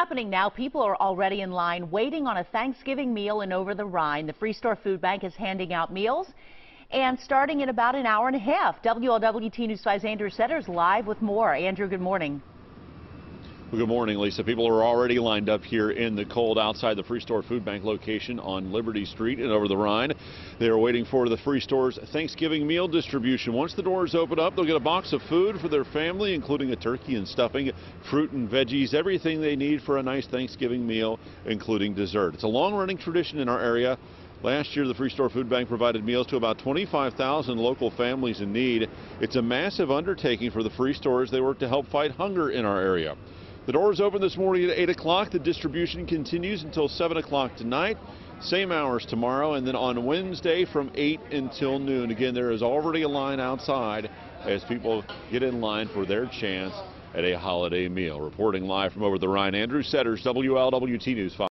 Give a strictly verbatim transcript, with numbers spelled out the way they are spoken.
Happening now, people are already in line waiting on a Thanksgiving meal in Over the Rhine. The Freestore Foodbank is handing out meals, and starting in about an hour and a half. W L W T News five's Andrew Setter's live with more. Andrew, good morning. Well, good morning, Lisa. People are already lined up here in the cold outside the Freestore Foodbank location on Liberty Street and Over the Rhine. They are waiting for the Freestore's Thanksgiving meal distribution. Once the doors open up, they'll get a box of food for their family, including a turkey and stuffing, fruit and veggies, everything they need for a nice Thanksgiving meal, including dessert. It's a long-running tradition in our area. Last year, the Freestore Foodbank provided meals to about twenty-five thousand local families in need. It's a massive undertaking for the Freestores. They work to help fight hunger in our area. The doors open this morning at eight o'clock. The distribution continues until seven o'clock tonight. Same hours tomorrow, and then on Wednesday from eight until noon. Again, there is already a line outside as people get in line for their chance at a holiday meal. Reporting live from Over the Rhine, Andrew Setters, W L W T News five.